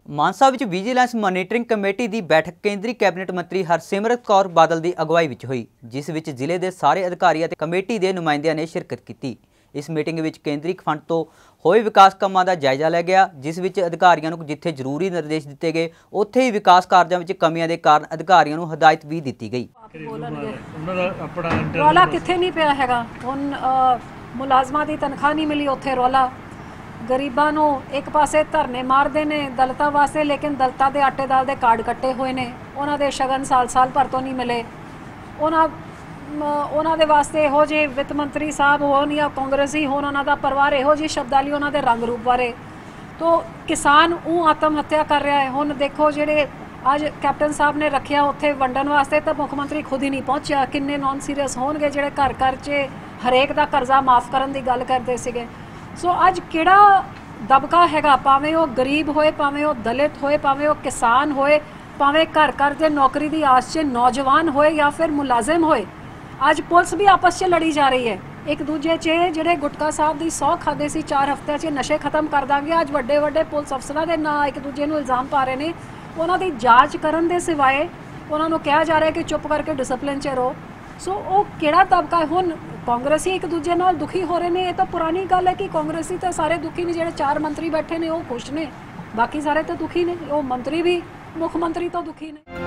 ਮਾਨਸਾ ਵਿੱਚ vigilance monitoring committee ਦੀ ਬੈਠਕ ਕੇਂਦਰੀ ਕੈਬਨਿਟ ਮੰਤਰੀ ਹਰਸਿਮਰਤ ਕੌਰ ਬਾਦਲ ਦੀ ਅਗਵਾਈ ਵਿੱਚ ਹੋਈ, ਜਿਸ ਵਿੱਚ ਜ਼ਿਲ੍ਹੇ ਦੇ ਸਾਰੇ ਅਧਿਕਾਰੀ ਅਤੇ ਕਮੇਟੀ ਦੇ ਨੁਮਾਇੰਦਿਆਂ ਨੇ ਸ਼ਿਰਕਤ ਕੀਤੀ। ਇਸ ਮੀਟਿੰਗ ਵਿੱਚ ਕੇਂਦਰੀ ਫੰਡ ਤੋਂ ਹੋਏ ਵਿਕਾਸ ਕੰਮਾਂ ਦਾ ਜਾਇਜ਼ਾ ਲਿਆ ਗਿਆ, ਜਿਸ ਵਿੱਚ ਅਧਿਕਾਰੀਆਂ ਨੂੰ ਜਿੱਥੇ ਜ਼ਰੂਰੀ ਨਿਰਦੇਸ਼ ਦਿੱਤੇ ਗਏ, ਉੱਥੇ ਹੀ ਵਿਕਾਸ ਕਾਰਜਾਂ ਵਿੱਚ ਕਮੀਆਂ ਦੇ ਕਾਰਨ ਅਧਿਕਾਰੀਆਂ ਨੂੰ ਹਦਾਇਤ ਵੀ ਦਿੱਤੀ ਗਈ। ਰੌਲਾ ਕਿੱਥੇ ਨਹੀਂ ਪਿਆ ਹੈਗਾ, ਹੁਣ ਮੁਲਾਜ਼ਮਾਂ ਦੀ ਤਨਖਾਹ ਨਹੀਂ ਮਿਲੀ, ਉੱਥੇ ਰੌਲਾ। ਗਰੀਬਾਂ ਨੂੰ ਇੱਕ ਪਾਸੇ ਧਰਨੇ ਮਾਰਦੇ ਨੇ ਦਲਿਤਾਂ ਵਾਸਤੇ, ਲੇਕਿਨ ਦਲਿਤਾਂ ਦੇ ਆਟੇ ਦਾਲ ਦੇ ਕਾਰਡ ਕੱਟੇ ਹੋਏ ਨੇ, ਉਹਨਾਂ ਦੇ ਸ਼ਗਨ ਸਾਲ ਭਰ ਤੋਂ ਨਹੀਂ ਮਿਲੇ। ਉਹਨਾਂ ਦੇ ਵਾਸਤੇ ਇਹੋ ਜਿਹੇ ਵਿੱਤ ਮੰਤਰੀ ਸਾਹਿਬ ਹੋਣ ਜਾਂ ਕਾਂਗਰਸੀ ਹੋਣ, ਉਹਨਾਂ ਦਾ ਪਰਿਵਾਰ ਇਹੋ ਜਿਹੀ ਸ਼ਬਦਾਵਲੀ ਉਹਨਾਂ ਦੇ ਰੰਗ ਰੂਪ ਬਾਰੇ। ਤੋ ਕਿਸਾਨ ਉਹ ਆਤਮ ਹੱਤਿਆ ਕਰ ਰਿਹਾ ਹੈ। ਹੁਣ ਦੇਖੋ ਜਿਹੜੇ ਅੱਜ ਕੈਪਟਨ ਸਾਹਿਬ ਨੇ ਰੱਖਿਆ ਉੱਥੇ ਵੰਡਣ ਵਾਸਤੇ, ਤਾਂ ਮੁੱਖ ਮੰਤਰੀ ਖੁਦ ਹੀ ਨਹੀਂ ਪਹੁੰਚਿਆ। ਕਿੰਨੇ ਨੌਨ ਸੀਰੀਅਸ ਹੋਣਗੇ ਜਿਹੜੇ ਘਰ ਘਰ 'ਚ ਹਰੇਕ ਦਾ ਕਰਜ਼ਾ ਮਾਫ ਕਰਨ ਦੀ ਗੱਲ ਕਰਦੇ ਸੀਗੇ। ਸੋ ਅੱਜ ਕਿਹੜਾ ਦਬਕਾ ਹੈਗਾ, ਭਾਵੇਂ ਉਹ ਗਰੀਬ ਹੋਏ, ਭਾਵੇਂ ਉਹ ਦਲਿਤ ਹੋਏ, ਭਾਵੇਂ ਉਹ ਕਿਸਾਨ ਹੋਏ, ਭਾਵੇਂ ਘਰ ਘਰ ਦੇ ਨੌਕਰੀ ਦੀ ਆਸ 'ਚ ਨੌਜਵਾਨ ਹੋਏ ਜਾਂ ਫਿਰ ਮੁਲਾਜ਼ਮ ਹੋਏ, ਅੱਜ ਪੁਲਿਸ ਵੀ ਆਪਸ 'ਚ ਲੜੀ ਜਾ ਰਹੀ ਹੈ ਇੱਕ ਦੂਜੇ 'ਚ। ਜਿਹੜੇ ਗੁਟਕਾ ਸਾਹਿਬ ਦੀ 100 ਖਾਦੇ ਸੀ 4 ਹਫ਼ਤਿਆਂ 'ਚ ਨਸ਼ੇ ਖਤਮ ਕਰ ਦਾਂਗੇ, ਅੱਜ ਵੱਡੇ ਵੱਡੇ ਪੁਲਿਸ ਅਫਸਰਾਂ ਦੇ ਨਾਂ ਇੱਕ ਦੂਜੇ ਨੂੰ ਇਲਜ਼ਾਮ ਪਾ ਰਹੇ ਨੇ। ਉਹਨਾਂ ਦੀ ਜਾਂਚ ਕਰਨ ਦੇ ਸਿਵਾਏ ਉਹਨਾਂ ਨੂੰ ਕਿਹਾ ਜਾ ਰਿਹਾ ਕਿ ਚੁੱਪ ਕਰਕੇ ਡਿਸਪਲਿਨ 'ਚ ਰਹੋ। ਸੋ ਉਹ ਕਿਹੜਾ ਤਬਕਾ? ਹੁਣ ਕਾਂਗਰਸੀ ਇੱਕ ਦੂਜੇ ਨਾਲ ਦੁਖੀ ਹੋ ਰਹੇ ਨੇ। ਇਹ ਤਾਂ ਪੁਰਾਣੀ ਗੱਲ ਹੈ ਕਿ ਕਾਂਗਰਸੀ ਤਾਂ ਸਾਰੇ ਦੁਖੀ ਨੇ, ਜਿਹੜੇ 4 ਮੰਤਰੀ ਬੈਠੇ ਨੇ ਉਹ ਖੁਸ਼ ਨੇ, ਬਾਕੀ ਸਾਰੇ ਤਾਂ ਦੁਖੀ ਨੇ। ਉਹ ਮੰਤਰੀ ਵੀ ਮੁੱਖ ਮੰਤਰੀ ਤੋਂ ਦੁਖੀ ਨੇ।